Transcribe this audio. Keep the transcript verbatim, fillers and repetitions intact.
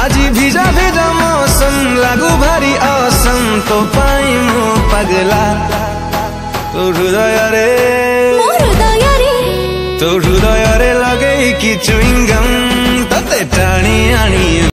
आज भिजा भिजा मौसम लागू भारी औसम तो पाई मु पगला तो हृदय रे तो हृदय रे लगे कि चुइंगम तते टाणी आनी।